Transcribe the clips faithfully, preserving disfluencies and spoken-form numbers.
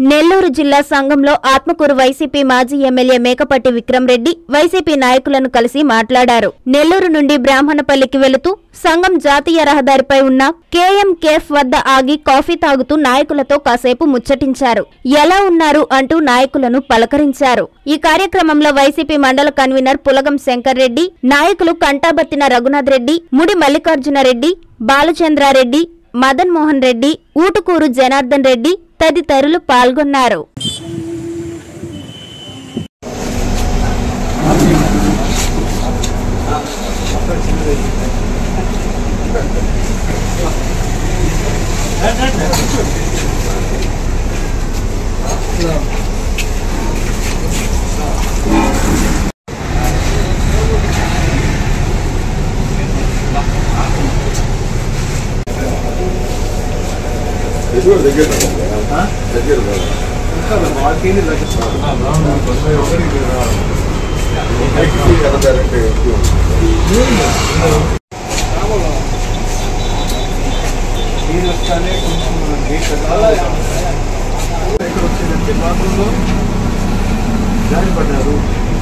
నెల్లూరు జిల్లా సంఘంలో ఆత్మకూరు వైసీపీ మాజీ ఎమ్మెల్యే మేకపాటి విక్రమ్ రెడ్డి వైసీపీ నాయకులను కలిసి మాట్లాడారు. నెల్లూరు నుండి బ్రాహ్మణపల్లికి వెళుతూ సంఘం జాతీయ రహదారిపై ఉన్న కేఎం కేఫ్ వద్ద ఆగి కాఫీ తాగుతూ నాయకులతో కాసేపు ముచ్చటించారు. ఎలా ఉన్నారు అంటూ నాయకులను పలకరించారు. ఈ కార్యక్రమంలో వైసీపీ మండల కన్వీనర్ పులగం శంకర్ రెడ్డి, నాయకులు కంటాబత్తిన రఘునాథ్ రెడ్డి, ముడి మల్లికార్జున రెడ్డి, బాలచంద్రారెడ్డి, మదన్ మోహన్ రెడ్డి, ఊటుకూరు జనార్దన్ రెడ్డి తదితరులు పాల్గొన్నారు. దగ్గర దగ్గర మార్కెట్ మీరు వస్తానే కొంచెం ఇక్కడ వచ్చేదంటే బాత్రూంలో జారి పడ్డారు.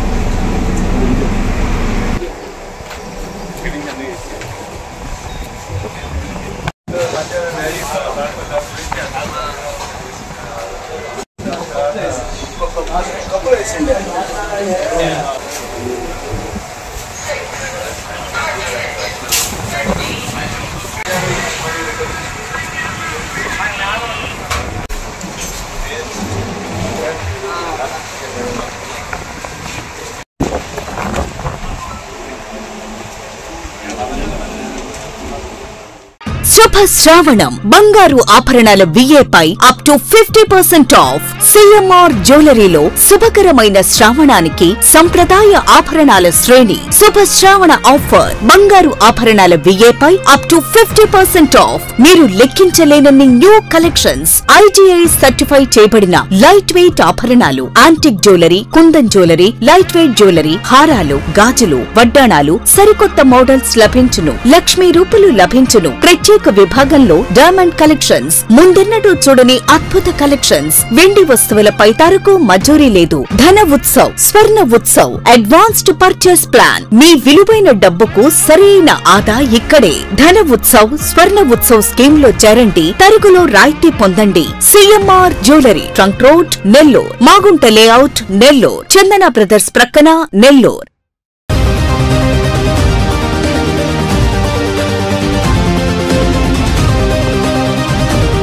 శుభ శ్రావణం బంగారు ఆభరణాల విఏపై up to fifty percent off. CMR జ్యువెలరీలో శుభకరమైన శ్రావణానికి సంప్రదాయ ఆభరణాల శ్రేణి. శుభ శ్రావణ ఆఫర్ బంగారు ఆభరణాల విఏపై up to fifty percent off. మీరు లెక్కించలేనన్ని న్యూ కలెక్షన్స్, ఐజీఐ సర్టిఫై చేయబడిన లైట్ వెయిట్ ఆభరణాలు, antique jewellery, kundan jewellery, light weight jewellery, హారాలు, గాజులు, వడ్డాణాలు, సరికొత్త మోడల్స్ లభించును. లక్ష్మీ రూపులు లభించును. ప్రత్యేక విభాగంలో డైమండ్ కలెక్షన్స్, ముందెన్నడూ చూడని అద్భుత కలెక్షన్స్. వెండి వస్తువులపై తరకు మజూరీ లేదు. Dhana Utsav, Swarna Utsav, advanced purchase plan. మీ విలువైన డబ్బుకు సరైన ఆదా ఇక్కడే. ధన ఉత్సవ్, స్వర్ణ ఉత్సవ్ స్కీమ్ లో చేరండి. తరుగులో రాయితీ పొందండి. CMR jewellery, trunk road, Nellore. Magunta layout, Nellore. Chandana brothers ప్రక్కన, నెల్లూరు.